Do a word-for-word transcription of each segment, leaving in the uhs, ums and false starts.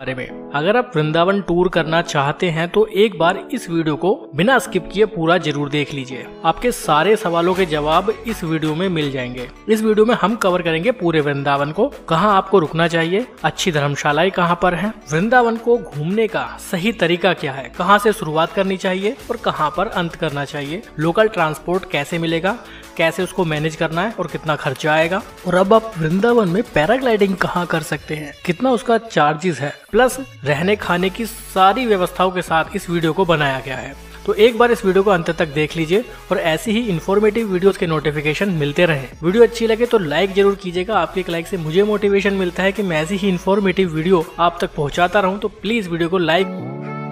बारे में। अगर आप वृंदावन टूर करना चाहते हैं तो एक बार इस वीडियो को बिना स्किप किए पूरा जरूर देख लीजिए। आपके सारे सवालों के जवाब इस वीडियो में मिल जाएंगे। इस वीडियो में हम कवर करेंगे पूरे वृंदावन को, कहाँ आपको रुकना चाहिए, अच्छी धर्मशालाएं कहाँ पर हैं, वृंदावन को घूमने का सही तरीका क्या है, कहाँ से शुरुआत करनी चाहिए और कहाँ पर अंत करना चाहिए, लोकल ट्रांसपोर्ट कैसे मिलेगा, कैसे उसको मैनेज करना है और कितना खर्चा आएगा, और अब आप वृंदावन में पैराग्लाइडिंग कहाँ कर सकते हैं, कितना उसका चार्जेस है, प्लस रहने खाने की सारी व्यवस्थाओं के साथ इस वीडियो को बनाया गया है। तो एक बार इस वीडियो को अंत तक देख लीजिए और ऐसी ही इन्फॉर्मेटिव वीडियोस के नोटिफिकेशन मिलते रहे। वीडियो अच्छी लगे तो लाइक जरूर कीजिएगा। आपके एक लाइक से मुझे मोटिवेशन मिलता है कि मैं ऐसी ही इन्फॉर्मेटिव वीडियो आप तक पहुंचाता रहूं। तो प्लीज वीडियो को लाइक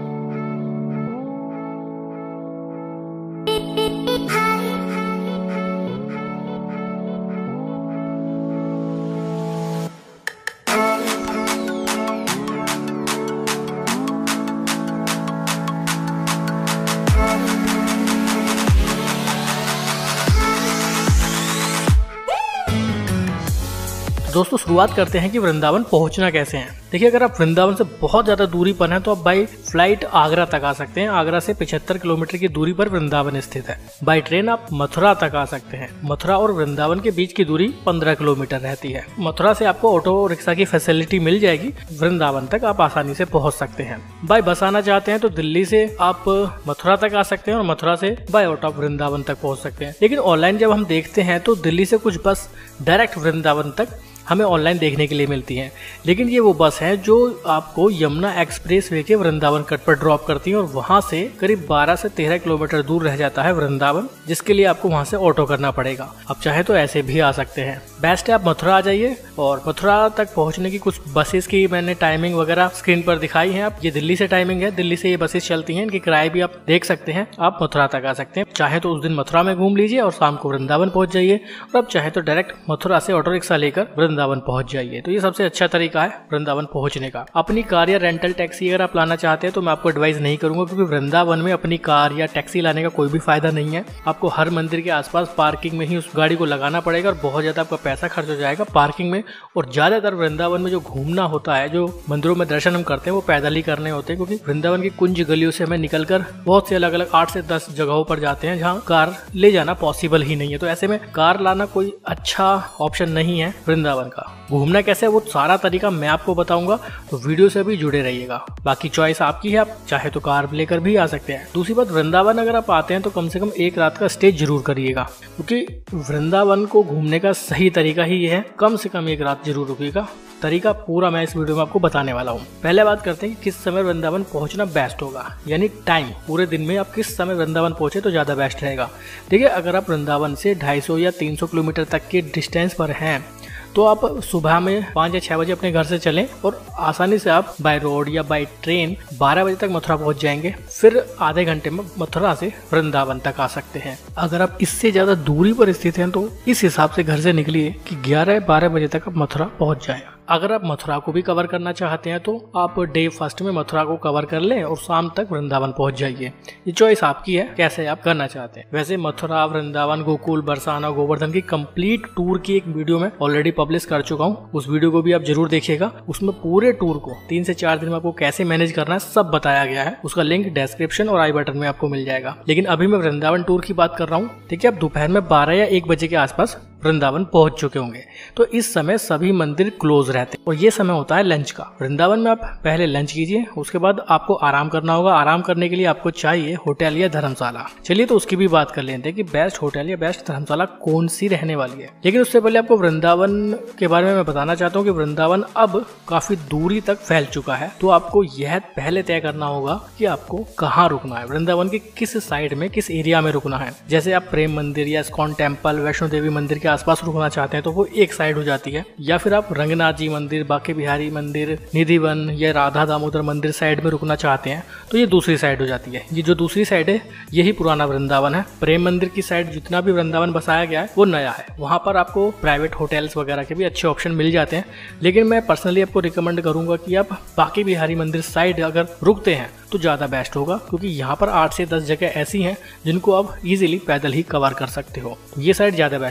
दोस्तों शुरुआत करते हैं कि वृंदावन पहुंचना कैसे है। देखिए, अगर आप वृंदावन से बहुत ज्यादा दूरी पर हैं तो आप बाई फ्लाइट आगरा तक आ सकते हैं। आगरा से पचहत्तर किलोमीटर की दूरी पर वृंदावन स्थित है। बाई ट्रेन आप मथुरा तक आ सकते हैं। मथुरा और वृंदावन के बीच की दूरी पंद्रह किलोमीटर रहती है। मथुरा से आपको ऑटो रिक्शा की फैसिलिटी मिल जाएगी। वृंदावन तक आप आसानी से पहुंच सकते हैं। बाई बस आना चाहते हैं तो दिल्ली से आप मथुरा तक आ सकते हैं और मथुरा से बाई ऑटो वृंदावन तक पहुंच सकते हैं। लेकिन ऑनलाइन जब हम देखते हैं तो दिल्ली से कुछ बस डायरेक्ट वृंदावन तक हमें ऑनलाइन देखने के लिए मिलती हैं, लेकिन ये वो बस है जो आपको यमुना एक्सप्रेस वे के वृंदावन कट पर ड्रॉप करती है और वहां से करीब बारह से तेरह किलोमीटर दूर रह जाता है वृंदावन, जिसके लिए आपको वहां से ऑटो करना पड़ेगा। आप चाहे तो ऐसे भी आ सकते हैं। बेस्ट है आप मथुरा आ जाइए और मथुरा तक पहुंचने की कुछ बसेस की मैंने टाइमिंग वगैरह स्क्रीन पर दिखाई है। आप ये दिल्ली से टाइमिंग है, दिल्ली से ये बसेस चलती हैं, इनके किराए भी आप देख सकते हैं। आप मथुरा तक आ सकते हैं। चाहे तो उस दिन मथुरा में घूम लीजिए और शाम को वृंदावन पहुंच जाइए, और आप चाहे तो डायरेक्ट मथुरा से ऑटो रिक्शा लेकर वृंदावन पहुंच जाइए। तो ये सबसे अच्छा तरीका है वृंदावन पहुंचने का। अपनी कार या रेंटल टैक्सी अगर आप लाना चाहते हैं तो मैं आपको एडवाइस नहीं करूंगा, क्योंकि वृंदावन में अपनी कार या टैक्सी लाने का कोई भी फायदा नहीं है। आपको हर मंदिर के आसपास पार्किंग में ही उस गाड़ी को लगाना पड़ेगा और बहुत ज्यादा आपका पैसा खर्च हो जाएगा पार्किंग में। और ज्यादातर वृंदावन में जो घूमना होता है, जो मंदिरों में दर्शन हम करते हैं, वो पैदल ही करने होते हैं, क्योंकि वृंदावन की कुंज गलियों से हमें निकलकर बहुत से अलग अलग आठ से दस जगहों पर जाते हैं जहाँ कार ले जाना पॉसिबल ही नहीं है। तो ऐसे में कार लाना कोई अच्छा ऑप्शन नहीं है वृंदावन का। घूमना कैसे है वो सारा तरीका मैं आपको बताऊंगा, तो वीडियो से भी जुड़े रहिएगा। बाकी चॉइस आपकी है, आप चाहे तो कार लेकर भी आ सकते हैं। दूसरी बात, वृंदावन अगर आप आते हैं तो कम से कम एक रात का स्टे जरूर करिएगा, क्योंकि वृंदावन को घूमने का सही तरीका ही ये है, कम से कम एक रात जरूर रुकिएगा। तरीका पूरा मैं इस वीडियो में आपको बताने वाला हूँ। पहले बात करते हैं कि किस समय वृंदावन पहुंचना बेस्ट होगा, यानी टाइम। पूरे दिन में आप किस समय वृंदावन पहुंचे तो ज्यादा बेस्ट रहेगा। देखिए, अगर आप वृंदावन से ढाई सौ या तीन सौ किलोमीटर तक के डिस्टेंस पर हैं तो आप सुबह में पाँच या छह बजे अपने घर से चलें और आसानी से आप बाय रोड या बाय ट्रेन बारह बजे तक मथुरा पहुंच जाएंगे। फिर आधे घंटे में मथुरा से वृंदावन तक आ सकते हैं। अगर आप इससे ज्यादा दूरी पर स्थित हैं तो इस हिसाब से घर से निकलिए कि ग्यारह बारह बजे तक आप मथुरा पहुंच जाए। अगर आप मथुरा को भी कवर करना चाहते हैं तो आप डे फर्स्ट में मथुरा को कवर कर लें और शाम तक वृंदावन पहुंच जाइए। ये चॉइस आपकी है, कैसे आप करना चाहते हैं। वैसे मथुरा, वृंदावन, गोकुल, बरसाना, गोवर्धन की कंप्लीट टूर की एक वीडियो में ऑलरेडी पब्लिश कर चुका हूँ। उस वीडियो को भी आप जरूर देखिएगा। उसमें पूरे टूर को तीन से चार दिन में आपको कैसे मैनेज करना है सब बताया गया है। उसका लिंक डिस्क्रिप्शन और आई बटन में आपको मिल जाएगा। लेकिन अभी मैं वृंदावन टूर की बात कर रहा हूँ। ठीक है, आप दोपहर में बारह या एक बजे के आसपास वृंदावन पहुंच चुके होंगे। तो इस समय सभी मंदिर क्लोज रहते हैं और ये समय होता है लंच का। वृंदावन में आप पहले लंच कीजिए, उसके बाद आपको आराम करना होगा। आराम करने के लिए आपको चाहिए होटल या धर्मशाला। चलिए तो उसकी भी बात कर लेते हैं कि बेस्ट होटल या बेस्ट धर्मशाला कौन सी रहने वाली है। लेकिन उससे पहले आपको वृंदावन के बारे में मैं बताना चाहता हूँ कि वृंदावन अब काफी दूरी तक फैल चुका है। तो आपको यह पहले तय करना होगा कि आपको कहाँ रुकना है, वृंदावन के किस साइड में, किस एरिया में रुकना है। जैसे आप प्रेम मंदिर या इस्कॉन टेम्पल, वैष्णो देवी मंदिर के आसपास रुकना चाहते हैं तो वो एक साइड हो जाती है, या फिर आप रंगनाथ जी मंदिर, बांके बिहारी मंदिर, निधिवन या राधा दामोदर मंदिर साइड में रुकना चाहते हैं तो ये दूसरी साइड हो जाती है। ये जो दूसरी साइड है यही पुराना वृंदावन है। प्रेम मंदिर की साइड जितना भी वृंदावन बसाया गया है वो नया है। वहां पर आपको प्राइवेट होटल्स वगैरह के भी अच्छे ऑप्शन मिल जाते हैं। लेकिन मैं पर्सनली आपको रिकमेंड करूंगा कि आप बांके बिहारी मंदिर साइड अगर रुकते हैं तो ज़्यादा बेस्ट होगा, क्योंकि यहाँ पर आठ से दस जगह ऐसी हैं जिनको आप इजीली पैदल ही कवर कर सकते हो। ये साइड ज़्यादा बेस्ट रहती है।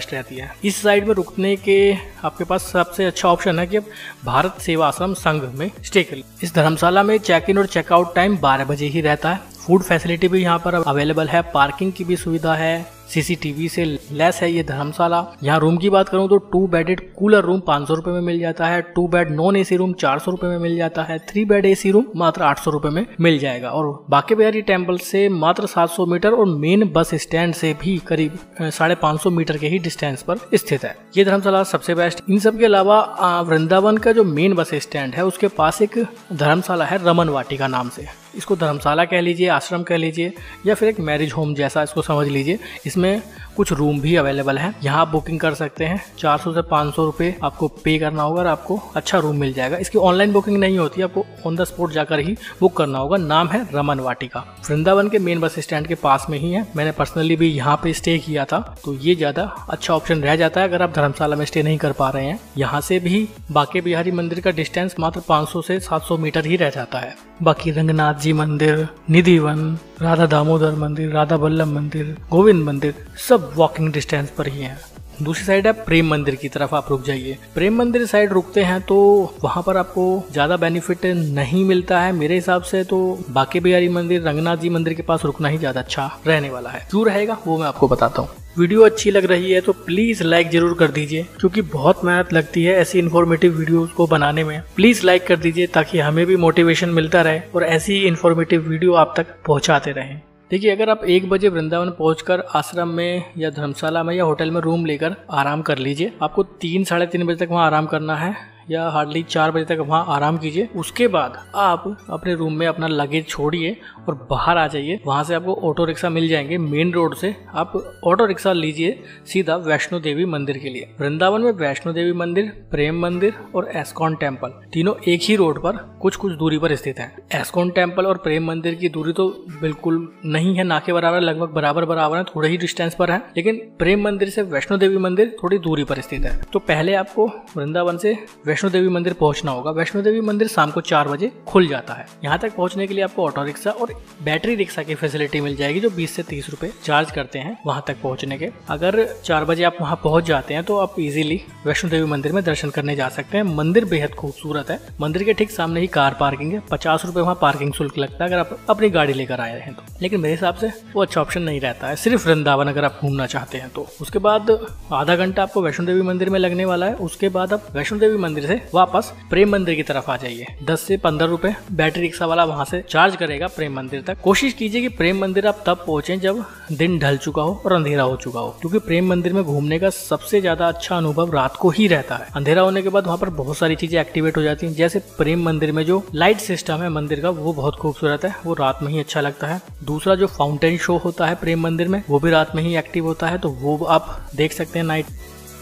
हैं। इस साइड में रुकने के आपके पास सबसे अच्छा ऑप्शन है कि आप भारत सेवा आश्रम संघ में स्टे करिए। इस धर्मशाला में चेक इन और चेकआउट टाइम बारह बजे ही रहता है। फूड फैसिलिटी भी यहाँ पर अवेलेबल है, पार्किंग की भी सुविधा है, सीसीटीवी से लेस है ये धर्मशाला। यहाँ रूम की बात करूँ तो टू बेडेड कूलर रूम पाँच सौ रुपए में मिल जाता है, two bed non AC room चार सौ रुपए में मिल जाता है, थ्री बेड एसी रूम मात्र आठ सौ रुपए में मिल जाएगा। और बांके बिहारी टेम्पल से मात्र सात सौ मीटर और मेन बस स्टैंड से भी करीब साढ़े पाँच सौ मीटर के ही डिस्टेंस पर स्थित है ये धर्मशाला सबसे बेस्ट। इन सब के अलावा वृंदावन का जो मेन बस स्टैंड है उसके पास एक धर्मशाला है रमन वाटिका नाम से। इसको धर्मशाला कह लीजिए, आश्रम कह लीजिए, या फिर एक मैरिज होम जैसा इसको समझ लीजिए। इसमें कुछ रूम भी अवेलेबल है, यहाँ आप बुकिंग कर सकते हैं। चार सौ से पाँच सौ रुपये आपको पे करना होगा और आपको अच्छा रूम मिल जाएगा। इसकी ऑनलाइन बुकिंग नहीं होती, आपको ऑन द स्पॉट जाकर ही बुक करना होगा। नाम है रमन वाटिका, वृंदावन के मेन बस स्टैंड के पास में ही है। मैंने पर्सनली भी यहाँ पे स्टे किया था, तो ये ज़्यादा अच्छा ऑप्शन रह जाता है अगर आप धर्मशाला में स्टे नहीं कर पा रहे हैं। यहाँ से भी बांके बिहारी मंदिर का डिस्टेंस मात्र पाँच सौ से सात सौ मीटर ही रह जाता है। बाकी रंगनाथ जी मंदिर, निधिवन, राधा दामोदर मंदिर, राधा बल्लभ मंदिर, गोविंद मंदिर सब वॉकिंग डिस्टेंस पर ही हैं। दूसरी साइड है प्रेम मंदिर की तरफ आप रुक जाइए। प्रेम मंदिर साइड रुकते हैं तो वहाँ पर आपको ज़्यादा बेनिफिट नहीं मिलता है मेरे हिसाब से। तो बांके बिहारी मंदिर, रंगनाथ जी मंदिर के पास रुकना ही ज़्यादा अच्छा रहने वाला है। क्यों रहेगा वो मैं आपको बताता हूँ। वीडियो अच्छी लग रही है तो प्लीज़ लाइक जरूर कर दीजिए, क्योंकि बहुत मेहनत लगती है ऐसी इन्फॉर्मेटिव वीडियोस को बनाने में। प्लीज़ लाइक कर दीजिए ताकि हमें भी मोटिवेशन मिलता रहे और ऐसी ही इन्फॉर्मेटिव वीडियो आप तक पहुँचाते रहें। देखिए, अगर आप एक बजे वृंदावन पहुंचकर आश्रम में या धर्मशाला में या होटल में रूम लेकर आराम कर लीजिए। आपको तीन साढ़े तीन बजे तक वहाँ आराम करना है या हार्डली चार बजे तक वहाँ आराम कीजिए। उसके बाद आप अपने रूम में अपना लगेज छोड़िए और बाहर आ जाइए। वहाँ से आपको ऑटो रिक्शा मिल जाएंगे। मेन रोड से आप ऑटो रिक्शा लीजिए सीधा वैष्णो देवी मंदिर के लिए। वृंदावन में वैष्णो देवी मंदिर, प्रेम मंदिर और एस्कॉन टेम्पल तीनों एक ही रोड पर कुछ कुछ दूरी पर स्थित है। एस्कॉन टेम्पल और प्रेम मंदिर की दूरी तो बिल्कुल नहीं है ना के बराबर, लगभग बराबर बराबर है, थोड़े ही डिस्टेंस पर है। लेकिन प्रेम मंदिर से वैष्णो देवी मंदिर थोड़ी दूरी पर स्थित है। तो पहले आपको वृंदावन से वैष्णो देवी मंदिर पहुंचना होगा। वैष्णो देवी मंदिर शाम को चार बजे खुल जाता है। यहाँ तक पहुंचने के लिए आपको ऑटो रिक्शा और बैटरी रिक्शा की फैसिलिटी मिल जाएगी जो बीस से तीस रुपए चार्ज करते हैं वहां तक पहुंचने के। अगर चार बजे आप वहां पहुंच जाते हैं तो आप इजीली वैष्णो देवी मंदिर में दर्शन करने जा सकते हैं। मंदिर बेहद खूबसूरत है। मंदिर के ठीक सामने ही कार पार्किंग है। पचास रुपए वहाँ पार्किंग शुल्क लगता है अगर आप अपनी गाड़ी लेकर आए हैं तो। लेकिन मेरे हिसाब से वो अच्छा ऑप्शन नहीं रहता है, सिर्फ वृंदावन अगर आप घूमना चाहते हैं तो। उसके बाद आधा घंटा आपको वैष्णो देवी मंदिर में लगने वाला है। उसके बाद आप वैष्णो देवी मंदिर से वापस प्रेम मंदिर की तरफ आ जाइए। दस से पंद्रह रुपए बैटरी रिक्शा वाला वहां से चार्ज करेगा प्रेम मंदिर तक। कोशिश कीजिए कि प्रेम मंदिर आप तब पहुंचे जब दिन ढल चुका हो और अंधेरा हो चुका हो, क्योंकि प्रेम मंदिर में घूमने का सबसे ज्यादा अच्छा अनुभव रात को ही रहता है। अंधेरा होने के बाद वहां पर बहुत सारी चीजें एक्टिवेट हो जाती हैं। जैसे प्रेम मंदिर में जो लाइट सिस्टम है मंदिर का वो बहुत खूबसूरत है, वो रात में ही अच्छा लगता है। दूसरा जो फाउंटेन शो होता है प्रेम मंदिर में वो भी रात में ही एक्टिव होता है, तो वो आप देख सकते हैं नाइट।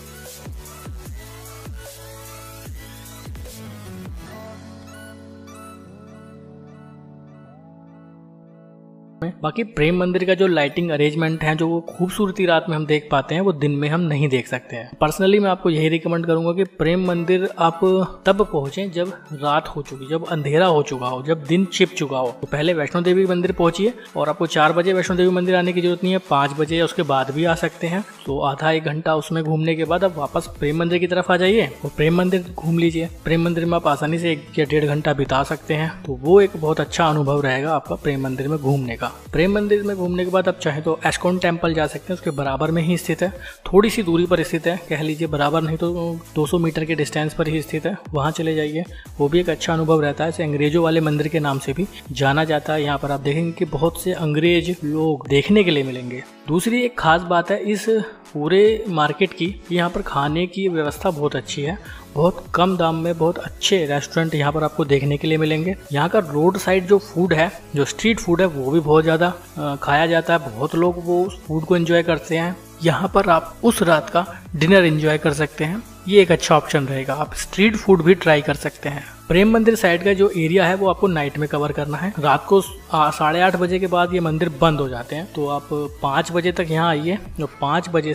बाकी प्रेम मंदिर का जो लाइटिंग अरेंजमेंट है, जो वो खूबसूरती रात में हम देख पाते हैं, वो दिन में हम नहीं देख सकते हैं। पर्सनली मैं आपको यही रिकमेंड करूंगा कि प्रेम मंदिर आप तब पहुंचे जब रात हो चुकी, जब अंधेरा हो चुका हो, जब दिन छिप चुका हो। तो पहले वैष्णो देवी मंदिर पहुंचिए और आपको चार बजे वैष्णो देवी मंदिर आने की जरूरत नहीं है, पाँच बजे या उसके बाद भी आ सकते हैं। तो आधा एक घंटा उसमें घूमने के बाद आप वापस प्रेम मंदिर की तरफ आ जाइए और प्रेम मंदिर घूम लीजिए। प्रेम मंदिर में आप आसानी से एक या डेढ़ घंटा बिता सकते हैं, तो वो एक बहुत अच्छा अनुभव रहेगा आपका प्रेम मंदिर में घूमने का। प्रेम मंदिर में घूमने के बाद आप चाहे तो एस्कॉन टेम्पल जा सकते हैं, उसके बराबर में ही स्थित है, थोड़ी सी दूरी पर स्थित है, कह लीजिए बराबर नहीं तो दो सौ मीटर के डिस्टेंस पर ही स्थित है। वहाँ चले जाइए, वो भी एक अच्छा अनुभव रहता है। इसे अंग्रेजों वाले मंदिर के नाम से भी जाना जाता है। यहाँ पर आप देखेंगे कि बहुत से अंग्रेज लोग देखने के लिए मिलेंगे। दूसरी एक खास बात है इस पूरे मार्केट की, यहाँ पर खाने की व्यवस्था बहुत अच्छी है। बहुत कम दाम में बहुत अच्छे रेस्टोरेंट यहाँ पर आपको देखने के लिए मिलेंगे। यहाँ का रोड साइड जो फूड है, जो स्ट्रीट फूड है, वो भी बहुत ज़्यादा खाया जाता है। बहुत लोग वो उस फूड को एंजॉय करते हैं। यहाँ पर आप उस रात का डिनर एंजॉय कर सकते हैं, ये एक अच्छा ऑप्शन रहेगा। आप स्ट्रीट फूड भी ट्राई कर सकते हैं। प्रेम मंदिर साइड का जो एरिया है वो आपको नाइट में कवर करना है। रात को साढ़े आठ बजे के बाद ये मंदिर बंद हो जाते हैं, तो आप पाँच बजे तक यहाँ आइए और पाँच बजे से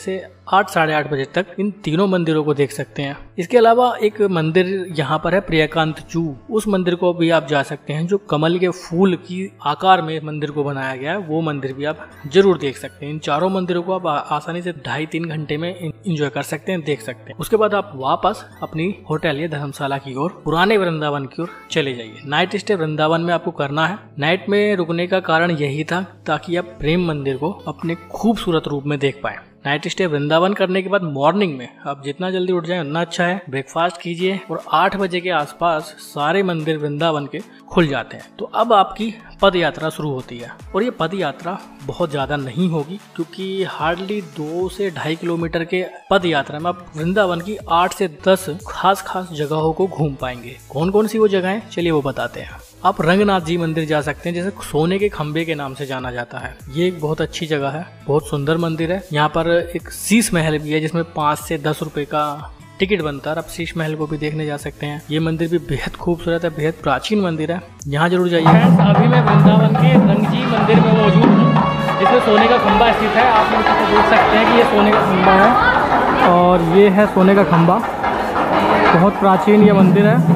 आठ साढ़े आठ बजे तक इन तीनों मंदिरों को देख सकते हैं। इसके अलावा एक मंदिर यहाँ पर है प्रियकांत जू, उस मंदिर को भी आप जा सकते हैं जो कमल के फूल की आकार में मंदिर को बनाया गया है, वो मंदिर भी आप जरूर देख सकते हैं। इन चारों मंदिरों को आप आसानी से ढाई तीन घंटे में एंजॉय कर सकते हैं, देख सकते हैं। उसके बाद आप वापस अपनी होटल या धर्मशाला की ओर, पुराने वृंदावन की ओर चले जाइए। नाइट स्टे वृंदावन में आपको करना है। नाइट में रुकने का कारण यही था ताकि आप प्रेम मंदिर को अपने खूबसूरत रूप में देख पाए। नाइट स्टे वृंदावन करने के बाद मॉर्निंग में आप जितना जल्दी उठ जाए उतना अच्छा है। ब्रेकफास्ट कीजिए और आठ बजे के आसपास सारे मंदिर वृंदावन के खुल जाते हैं। तो अब आपकी पद यात्रा शुरू होती है और ये पद यात्रा बहुत ज़्यादा नहीं होगी क्योंकि हार्डली दो से ढाई किलोमीटर के पद यात्रा में आप वृंदावन की आठ से दस खास खास जगहों को घूम पाएंगे। कौन कौन सी वो जगह है चलिए वो बताते हैं। आप रंगनाथ जी मंदिर जा सकते हैं, जैसे सोने के खंबे के नाम से जाना जाता है। ये एक बहुत अच्छी जगह है, बहुत सुंदर मंदिर है। यहाँ पर एक शीश महल भी है जिसमें पाँच से दस रुपए का टिकट बनता है। आप शीश महल को भी देखने जा सकते हैं। ये मंदिर भी बेहद खूबसूरत है, बेहद प्राचीन मंदिर है, यहाँ जरूर जाइए। अभी मैं वृंदावन के रंगजी मंदिर में मौजूद हूँ जिसमें सोने का खंबा स्थित है। आप लोग देख सकते हैं कि ये सोने का खंबा है और ये है सोने का खंबा। बहुत प्राचीन ये मंदिर है,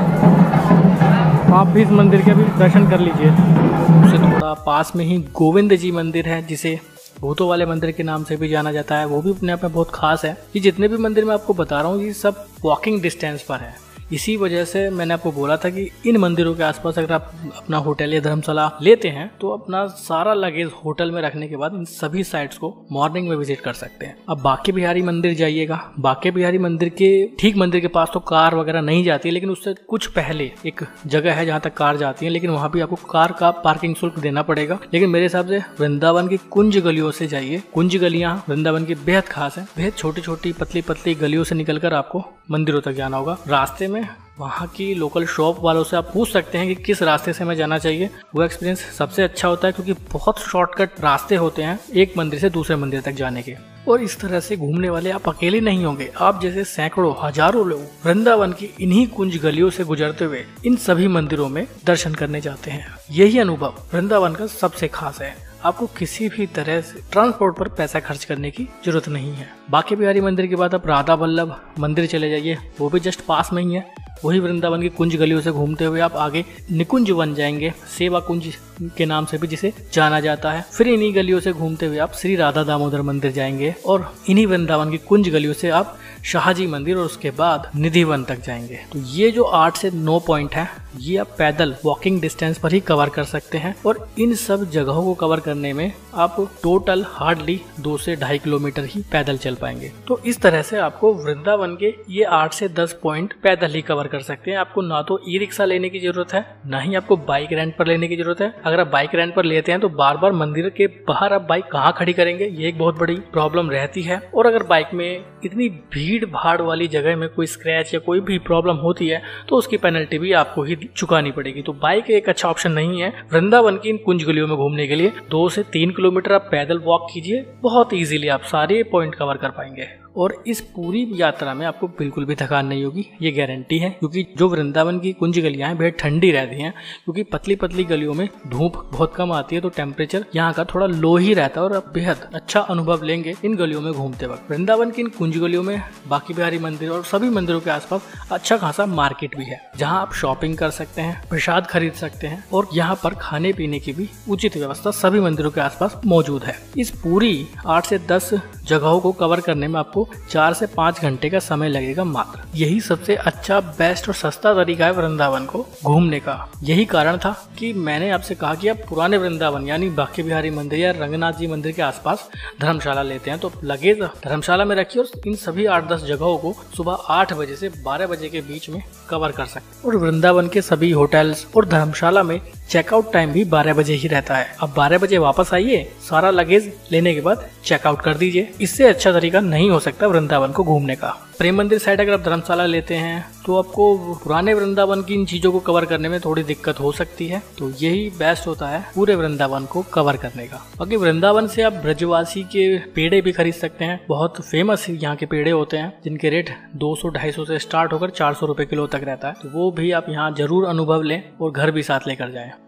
आप भी इस मंदिर के भी दर्शन कर लीजिए। उससे थोड़ा पास में ही गोविंद जी मंदिर है जिसे भूतों वाले मंदिर के नाम से भी जाना जाता है। वो भी अपने आप में बहुत खास है। ये जितने भी मंदिर मैं आपको बता रहा हूँ ये सब वॉकिंग डिस्टेंस पर है। इसी वजह से मैंने आपको बोला था कि इन मंदिरों के आसपास अगर आप अपना होटल या धर्मशाला लेते हैं तो अपना सारा लगेज होटल में रखने के बाद इन सभी साइट्स को मॉर्निंग में विजिट कर सकते हैं। अब बांके बिहारी मंदिर जाइएगा। बांके बिहारी मंदिर के ठीक मंदिर के पास तो कार वगैरह नहीं जाती, लेकिन उससे कुछ पहले एक जगह है जहाँ तक कार जाती है, लेकिन वहाँ भी आपको कार का पार्किंग शुल्क देना पड़ेगा। लेकिन मेरे हिसाब से वृंदावन की कुंज गलियों से जाइए। कुंज गलियाँ वृंदावन की बेहद खास है। बेहद छोटी छोटी पतली पतली गलियों से निकलकर आपको मंदिरों तक जाना होगा। रास्ते में वहाँ की लोकल शॉप वालों से आप पूछ सकते हैं कि किस रास्ते से हमें जाना चाहिए। वो एक्सपीरियंस सबसे अच्छा होता है क्योंकि बहुत शॉर्टकट रास्ते होते हैं एक मंदिर से दूसरे मंदिर तक जाने के। और इस तरह से घूमने वाले आप अकेले नहीं होंगे, आप जैसे सैकड़ों हजारों लोग वृंदावन की इन्हीं कुंज गलियों से गुजरते हुए इन सभी मंदिरों में दर्शन करने जाते हैं। यही अनुभव वृंदावन का सबसे खास है। आपको किसी भी तरह से ट्रांसपोर्ट पर पैसा खर्च करने की जरूरत नहीं है। बांके बिहारी मंदिर के बाद आप राधा वल्लभ मंदिर चले जाइए, वो भी जस्ट पास में ही है। वही वृंदावन की कुंज गलियों से घूमते हुए आप आगे निकुंज वन जाएंगे, सेवा कुंज के नाम से भी जिसे जाना जाता है। फिर इन्हीं गलियों से घूमते हुए आप श्री राधा दामोदर मंदिर जाएंगे और इन्हीं वृंदावन की कुंज गलियों से आप शाहजी मंदिर और उसके बाद निधि वन तक जाएंगे। तो ये जो आठ से नौ पॉइंट है ये आप पैदल वॉकिंग डिस्टेंस पर ही कवर कर सकते हैं और इन सब जगहों को कवर करने में आप टोटल हार्डली दो से ढाई किलोमीटर ही पैदल चल पाएंगे। तो इस तरह से आपको वृंदावन के ये आठ से दस पॉइंट पैदल ही कवर कर सकते हैं। आपको ना तो ई रिक्शा लेने की जरूरत है, ना ही आपको बाइक रेंट पर लेने की जरूरत है। अगर आप बाइक रेंट पर लेते हैं तो बार बार मंदिर के बाहर आप बाइक कहाँ खड़ी करेंगे, ये एक बहुत बड़ी प्रॉब्लम रहती है। और अगर बाइक में इतनी भीड़ भाड़ वाली जगह में कोई स्क्रैच या कोई भी प्रॉब्लम होती है तो उसकी पेनल्टी भी आपको ही चुकानी पड़ेगी। तो बाइक एक अच्छा ऑप्शन नहीं है वृंदावन की इन कुंज गलियों में घूमने के लिए। दो से तीन किलोमीटर आप पैदल वॉक कीजिए, बहुत इजीली आप सारे पॉइंट कवर कर पाएंगे और इस पूरी यात्रा में आपको बिल्कुल भी थकान नहीं होगी, ये गारंटी है। क्योंकि जो वृंदावन की कुंज गलियां हैं बेहद ठंडी रहती हैं क्योंकि पतली पतली गलियों में धूप बहुत कम आती है, तो टेम्परेचर यहाँ का थोड़ा लो ही रहता है और आप बेहद अच्छा अनुभव लेंगे इन गलियों में घूमते वक्त। वृंदावन की इन कुंज गलियों में बांके बिहारी मंदिर और सभी मंदिरों के आसपास अच्छा खासा मार्केट भी है जहाँ आप शॉपिंग कर सकते हैं, प्रसाद खरीद सकते हैं और यहाँ पर खाने पीने की भी उचित व्यवस्था सभी मंदिरों के आसपास मौजूद है। इस पूरी आठ से दस जगहों को कवर करने में आपको चार से पाँच घंटे का समय लगेगा मात्र। यही सबसे अच्छा, बेस्ट और सस्ता तरीका है वृंदावन को घूमने का। यही कारण था कि मैंने आपसे कहा कि आप पुराने वृंदावन यानी बांके बिहारी मंदिर या रंगनाथ जी मंदिर के आसपास धर्मशाला लेते हैं तो लगेज धर्मशाला में रखिए और इन सभी आठ दस जगहों को सुबह आठ बजे से बारह बजे के बीच में कवर कर सकते हैं। और वृंदावन के सभी होटल्स और धर्मशाला में चेकआउट टाइम भी बारह बजे ही रहता है। अब बारह बजे वापस आइए, सारा लगेज लेने के बाद चेकआउट कर दीजिए। इससे अच्छा तरीका नहीं हो सकता वृंदावन को घूमने का। प्रेम मंदिर साइड अगर आप धर्मशाला लेते हैं तो आपको पुराने वृंदावन की इन चीजों को कवर करने में थोड़ी दिक्कत हो सकती है, तो यही बेस्ट होता है पूरे वृंदावन को कवर करने का। बाकी वृंदावन से आप ब्रजवासी के पेड़े भी खरीद सकते हैं। बहुत फेमस यहाँ के पेड़े होते हैं जिनके रेट दो सौ ढाई सौ से स्टार्ट होकर चार सौ रुपए किलो तक रहता है, तो वो भी आप यहाँ जरूर अनुभव लें और घर भी साथ लेकर जाएं।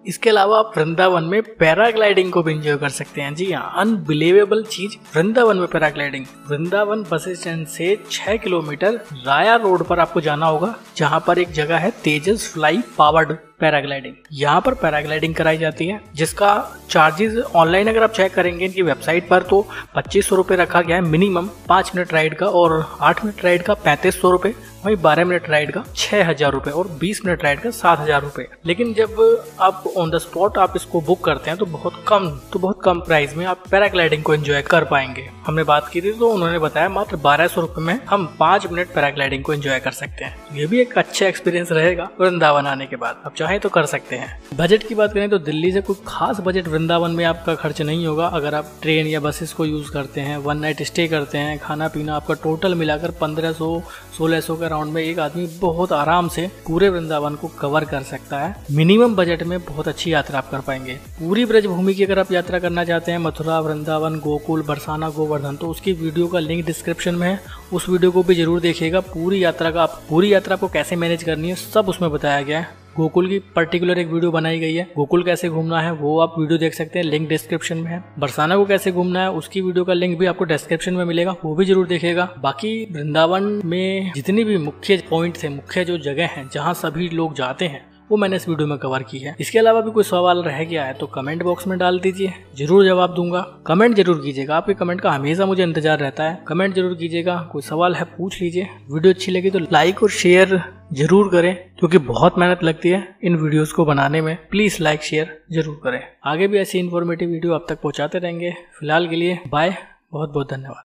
इसके अलावा आप वृंदावन में पैराग्लाइडिंग को भी एंजॉय कर सकते हैं। जी हाँ, अनबिलीवेबल चीज वृंदावन में पैराग्लाइडिंग। वृंदावन बस स्टैंड से छह किलोमीटर राया रोड पर आपको जाना होगा, जहाँ पर एक जगह है तेजस फ्लाई पावर्ड पैराग्लाइडिंग। यहाँ पर पैराग्लाइडिंग कराई जाती है, जिसका चार्जेस ऑनलाइन अगर आप चेक करेंगे इनकी वेबसाइट पर तो पच्चीस सौ रुपये रखा गया है मिनिमम पाँच मिनट राइड का, और आठ मिनट राइड का पैंतीस सौ रुपये, वहीं बारह मिनट राइड का छह हजार रुपये और बीस मिनट राइड का सात हजार रुपये। लेकिन जब आप ऑन द स्पॉट आप इसको बुक करते हैं तो बहुत कम तो बहुत कम प्राइस में आप पैराग्लाइडिंग को एंजॉय कर पाएंगे। हमने बात की थी तो उन्होंने बताया मात्र बारह सौ रुपये में हम पाँच मिनट पैराग्लाइडिंग को एंजॉय कर सकते हैं। ये भी एक अच्छा एक्सपीरियंस रहेगा वृंदावन आने के बाद, आप चाहे तो कर सकते हैं। बजट की बात करें तो दिल्ली से कोई खास बजट वृंदावन में आपका खर्च नहीं होगा। अगर आप ट्रेन या बसेस को यूज करते हैं, वन नाइट स्टे करते हैं, खाना पीना आपका टोटल मिलाकर पंद्रह सौ सोलह सौ के राउंड में एक आदमी बहुत आराम से पूरे वृंदावन को कवर कर सकता है। मिनिमम बजट में बहुत अच्छी यात्रा आप कर पाएंगे। पूरी ब्रजभूमि की अगर आप यात्रा करना चाहते हैं, मथुरा, वृंदावन, गोकुल, बरसाना, गोवर्धन, तो उसकी वीडियो का लिंक डिस्क्रिप्शन में है, उस वीडियो को भी जरूर देखिएगा। पूरी यात्रा का आप पूरी यात्रा को कैसे मैनेज करनी है सब उसमें बताया गया है। गोकुल की पर्टिकुलर एक वीडियो बनाई गई है, गोकुल कैसे घूमना है वो आप वीडियो देख सकते हैं, लिंक डिस्क्रिप्शन में है। बरसाना को कैसे घूमना है उसकी वीडियो का लिंक भी आपको डिस्क्रिप्शन में मिलेगा, वो भी जरूर देखिएगा। बाकी वृंदावन में जितनी भी मुख्य पॉइंट थे, मुख्य जो जगह हैं जहाँ सभी लोग जाते हैं, वो मैंने इस वीडियो में कवर की है। इसके अलावा भी कोई सवाल रह गया है तो कमेंट बॉक्स में डाल दीजिए, जरूर जवाब दूंगा। कमेंट जरूर कीजिएगा, आपके कमेंट का हमेशा मुझे इंतजार रहता है। कमेंट जरूर कीजिएगा, कोई सवाल है पूछ लीजिए। वीडियो अच्छी लगी तो लाइक और शेयर जरूर करें, क्योंकि बहुत मेहनत लगती है इन वीडियोस को बनाने में। प्लीज लाइक शेयर जरूर करें। आगे भी ऐसी इन्फॉर्मेटिव वीडियो आप तक पहुंचाते रहेंगे। फिलहाल के लिए बाय, बहुत बहुत धन्यवाद।